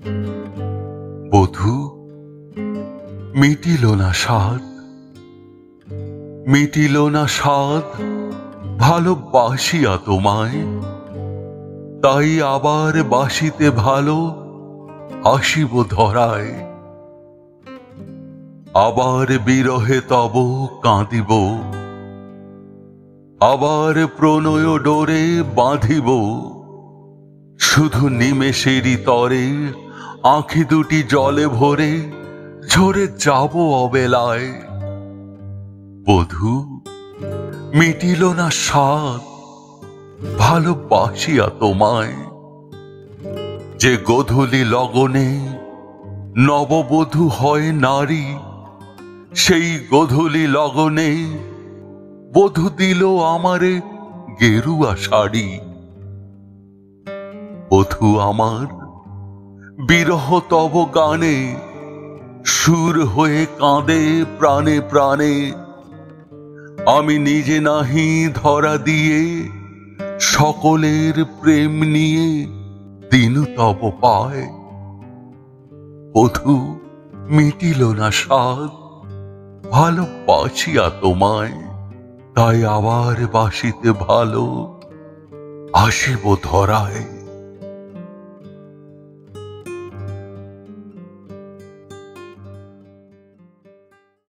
বধূ মিটিল না স্বাদ, মিটিল না স্বাদ ভালোবাসিয়া তোমায়, তাই আবার বাসিতে ভালো আসিব ধরায়। আবার বিরহে তব কাঁদিব, আবার প্রণয় ডোরে বাঁধিব, শুধু নিমেষেরই তরে আঁখি দুটি জলে ভরে ঝরে যাব অবেলায়। বধূ মিটিল না স্বাদ ভালোবাসিয়া তোমায়, যে গোধূলি লগনে নববধূ হয় নারী, সেই গোধূলি লগনে বধূ দিল আমারে গেরুয়া শাড়ি। বধূ আমার বিরহ তব গানে সুর হয়ে কাঁদে প্রাণে প্রাণে, আমি নিজে নাহি ধরা দিয়ে সকলের প্রেম নিয়ে দিন তব পায়। বধূ মিটিল না স্বাদ ভালোবাসিয়া তোমায়, তাই আবার বাসিতে ভালো আসিব ধরায়।